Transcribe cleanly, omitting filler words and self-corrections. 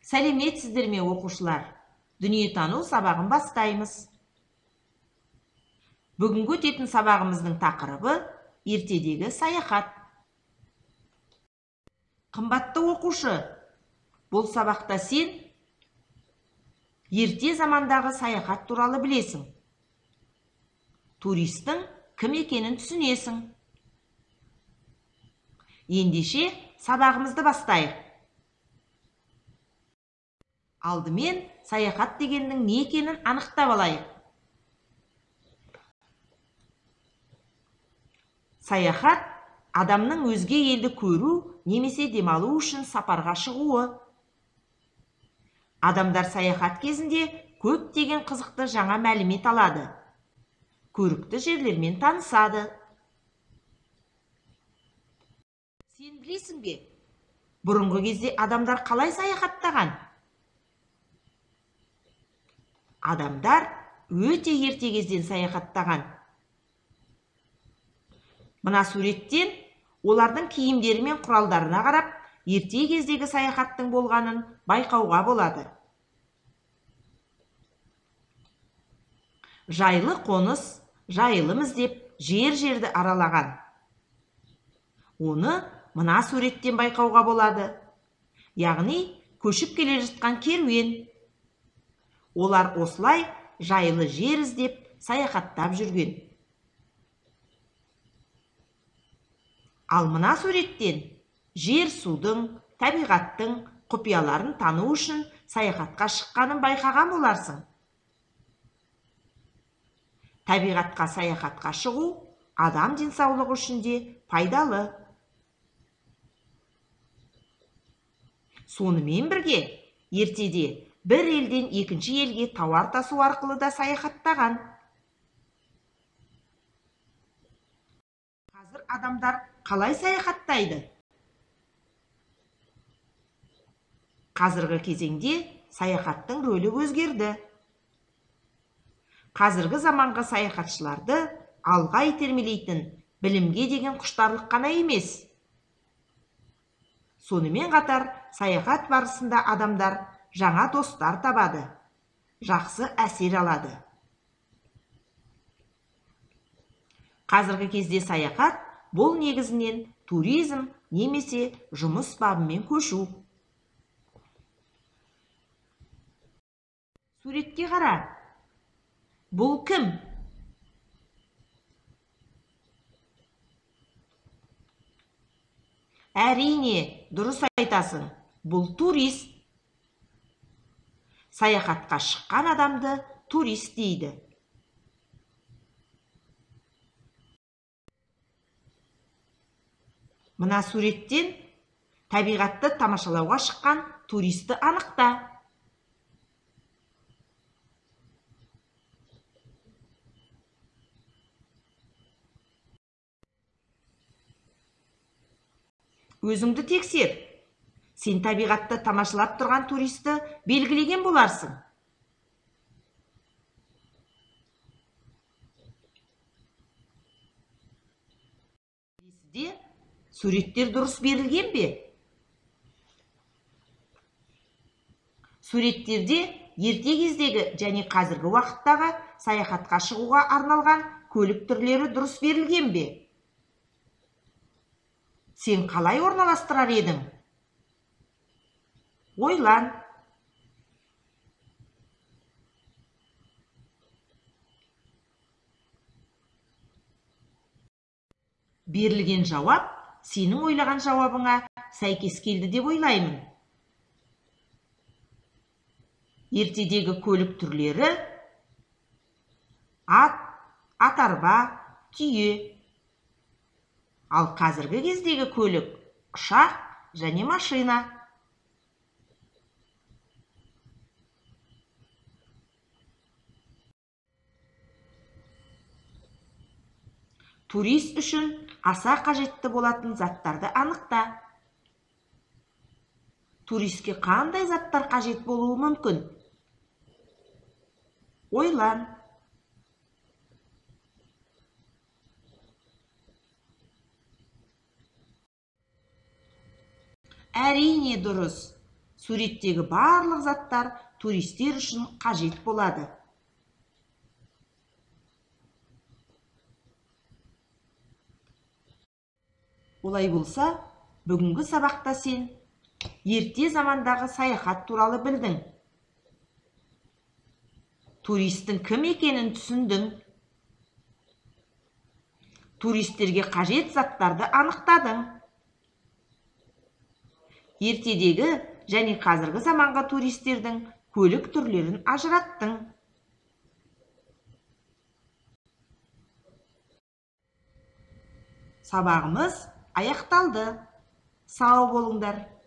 Сәлеметсіздер ме, оқушылар? Дүниетану сабағын бастаймыз. Бүгінгі өтетін сабағымыздың тақырыбы ертедегі саяхат. Қымбатты оқушы, бұл сабақта сен ерте замандағы саяхат туралы білесің. Туристің кім екенін түсінесің. Ендеше сабағымызды бастайық. Алдымен саяхат дегеннің не екенін анықтап алайық. Саяхат адамның өзге елді көру немесе демалу үшін сапарға шығуы. Адамдар саяхат кезінде көптеген қызықты жаңа мәлімет алады. Көрікті жерлермен танысады. Сен білесің бе? Бұрынғы кезде адамдар қалай саяхаттаған? Адамдар өте ерте кезден саяхаттаған. Мына суреттен олардың киімдері мен құралдарына қарап, ерте кездегі саяхаттың болғанын байқауға болады. Жайлы қоныс, жайылым іздеп, жер-жерді аралаған. Оны мына суреттен байқауға болады. Яғни, көшіп келе жатқан керуен. Олар осылай жайлы жер іздеп, саяхаттап жүрген. Ал мына суреттен жер-судың, табиғаттың құпияларын тану үшін саяхатқа шыққанын байқаған боларсың. Табиғатқа саяхатқа шығу адам денсаулығы үшін де пайдалы. Сонымен бірге, ертеде бір елден екінші елге тауар тасу арқылы да саяхаттаған. Қазір адамдар қалай саяхаттайды? Қазіргі кезеңде саяхаттың рөлі өзгерді. Қазіргі заманғы саяхатшыларды алға итермелейтін білімге деген құштарлық қана емес. Сонымен қатар саяхат барысында адамдар жаңа достар табады, жақсы әсер алады. Қазіргі кезде саяхат бұл негізінен туризм немесе жұмыс бабымен көшу. Суретке қара. Бұл кім? Әрине, дұрыс айтасың. Бұл турист. Саяхатқа шыққан адамды турист дейді. Мына суреттен табиғатты тамашалауға шыққан туристі анықта. Өзіңді тексер. Сен табиғатты тамашалап тұрған туристі белгілеген боларсың. Сізде суреттер дұрыс берілген бе? Суреттерде ерте кездегі және қазіргі уақыттағы саяхатқа шығуға арналған көлік түрлері дұрыс берілген бе? Сен қалай орналастырар едің? Ойлан. Берілген жауап сенің ойлаған жауабыңа сәйкес келді деп ойлаймын. Ертедегі көлік түрлері ат, ат-арба, түйе. Ал қазіргі кездегі көлік ұшақ және машина. Турист үшін аса қажетті болатын заттарды анықта. Туристке қандай заттар қажет болуы мүмкін? Ойлан. Әрине дұрыс. Суреттегі барлық заттар туристер үшін қажет болады. Олай болса, бүгінгі сабақта сен ерте замандағы саяхат туралы білдің. Туристің кім екенін түсіндің. Туристерге қажет заттарды анықтадың. Ертедегі және қазіргі заманғы туристердің көлік түрлерін ажыраттың. Сабағымыз аяқталды. Сау болыңдар.